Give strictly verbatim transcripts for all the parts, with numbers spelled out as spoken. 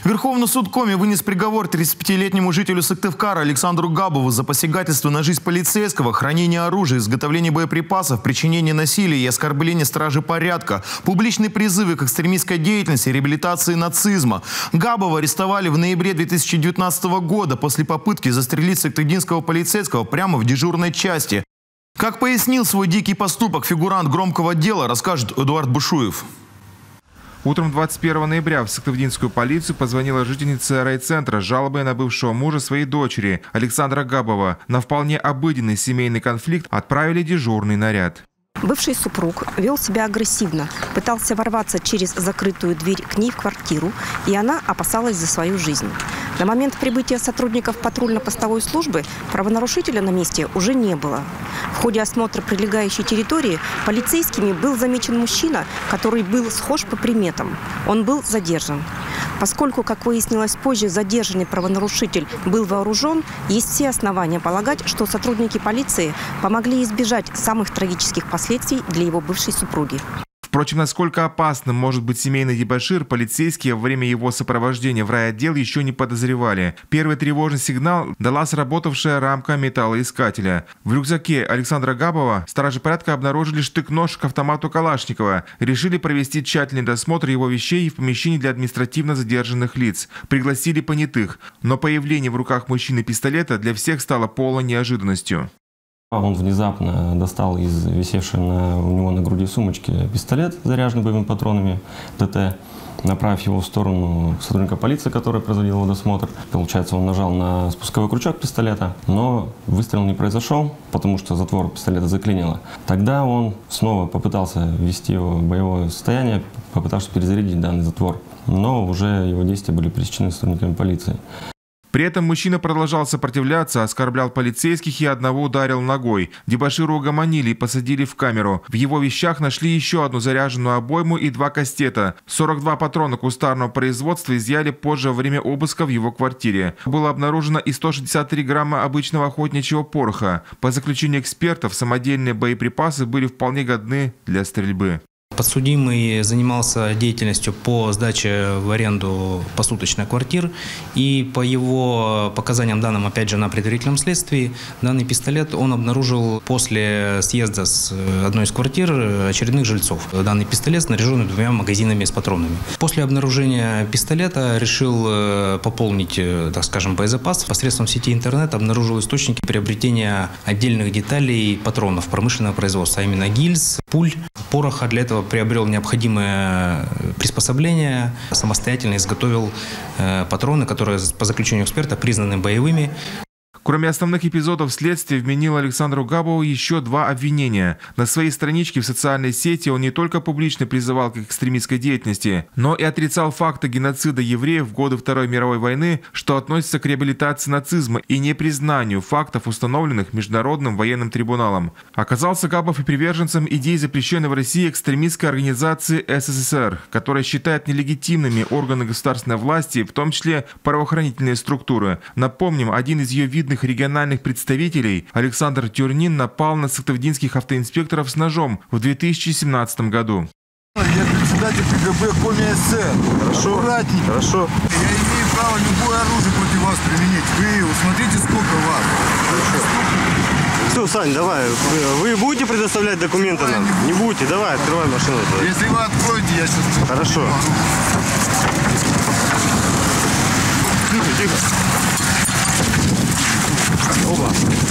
Верховный суд Коми вынес приговор тридцатипятилетнему жителю Сыктывкара Александру Габову за посягательство на жизнь полицейского, хранение оружия, изготовление боеприпасов, причинение насилия и оскорбление стражи порядка, публичные призывы к экстремистской деятельности и реабилитации нацизма. Габова арестовали в ноябре две тысячи девятнадцатого года после попытки застрелить сыктывдинского полицейского прямо в дежурной части. Как пояснил свой дикий поступок фигурант громкого дела, расскажет Эдуард Бушуев. Утром двадцать первого ноября в сыктывдинскую полицию позвонила жительница райцентра с жалобой на бывшего мужа своей дочери Александра Габова. На вполне обыденный семейный конфликт отправили дежурный наряд. Бывший супруг вел себя агрессивно, пытался ворваться через закрытую дверь к ней в квартиру, и она опасалась за свою жизнь. На момент прибытия сотрудников патрульно-постовой службы правонарушителя на месте уже не было. В ходе осмотра прилегающей территории полицейскими был замечен мужчина, который был схож по приметам. Он был задержан. Поскольку, как выяснилось позже, задержанный правонарушитель был вооружен, есть все основания полагать, что сотрудники полиции помогли избежать самых трагических последствий для его бывшей супруги. Впрочем, насколько опасным может быть семейный дебошир, полицейские во время его сопровождения в райотдел еще не подозревали. Первый тревожный сигнал дала сработавшая рамка металлоискателя. В рюкзаке Александра Габова стражи порядка обнаружили штык-нож к автомату Калашникова. Решили провести тщательный досмотр его вещей в помещении для административно задержанных лиц. Пригласили понятых. Но появление в руках мужчины пистолета для всех стало полной неожиданностью. Он внезапно достал из висевшей на, у него на груди сумочки пистолет, заряженный боевыми патронами ТТ, направив его в сторону сотрудника полиции, который производил его досмотр. Получается, он нажал на спусковой крючок пистолета, но выстрел не произошел, потому что затвор пистолета заклинило. Тогда он снова попытался ввести его в боевое состояние, попытавшись перезарядить данный затвор, но уже его действия были пресечены сотрудниками полиции. При этом мужчина продолжал сопротивляться, оскорблял полицейских и одного ударил ногой. Дебошира угомонили и посадили в камеру. В его вещах нашли еще одну заряженную обойму и два кастета. сорок два патрона кустарного производства изъяли позже во время обыска в его квартире. Было обнаружено и сто шестьдесят три грамма обычного охотничьего пороха. По заключению экспертов, самодельные боеприпасы были вполне годны для стрельбы. Подсудимый занимался деятельностью по сдаче в аренду посуточных квартир, и по его показаниям, данным опять же на предварительном следствии, данный пистолет он обнаружил после съезда с одной из квартир очередных жильцов. Данный пистолет снаряжен двумя магазинами с патронами. После обнаружения пистолета решил пополнить, так скажем, боезапас. Посредством сети интернет обнаружил источники приобретения отдельных деталей патронов промышленного производства, а именно гильз, пуль, пороха. Для этого приобрел необходимое приспособление, самостоятельно изготовил патроны, которые по заключению эксперта признаны боевыми. Кроме основных эпизодов, следствие вменило Александру Габову еще два обвинения. На своей страничке в социальной сети он не только публично призывал к экстремистской деятельности, но и отрицал факты геноцида евреев в годы Второй мировой войны, что относится к реабилитации нацизма и непризнанию фактов, установленных Международным военным трибуналом. Оказался Габов и приверженцем идей запрещенной в России экстремистской организации СССР, которая считает нелегитимными органы государственной власти, в том числе правоохранительные структуры. Напомним, один из ее видных региональных представителей, Александр Тюрнин, напал на сыктывдинских автоинспекторов с ножом в две тысячи семнадцатом году. Я председатель КГБ Коми СС. Хорошо. Аккуратней. Хорошо. Я имею право любое оружие против вас применить. Вы смотрите, сколько вас. Хорошо. Все, Сань, давай. Вы будете предоставлять документы нам? Не будете. Давай, открывай машину. Если вы откроете, я сейчас... Хорошо. Тихо, тихо. Оба.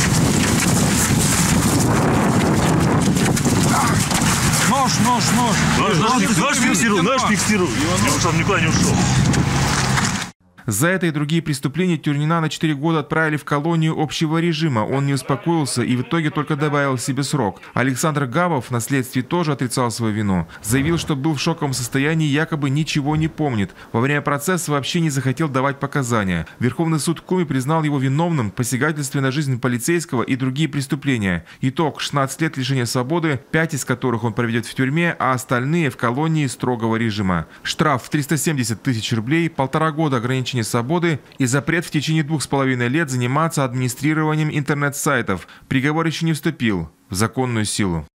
Нож, нож, нож. Нож, нож, нож фиксирую, нож фиксирую. Не ушел, никуда не ушел. За это и другие преступления Тюрнина на четыре года отправили в колонию общего режима. Он не успокоился и в итоге только добавил себе срок. Александр Габов на следствии тоже отрицал свою вину. Заявил, что был в шоковом состоянии и якобы ничего не помнит. Во время процесса вообще не захотел давать показания. Верховный суд Коми признал его виновным в посягательстве на жизнь полицейского и другие преступления. Итог – шестнадцать лет лишения свободы, пять из которых он проведет в тюрьме, а остальные в колонии строгого режима. Штраф в триста семьдесят тысяч рублей, полтора года ограничения свободы и запрет в течение двух с половиной лет заниматься администрированием интернет-сайтов. Приговор еще не вступил в законную силу.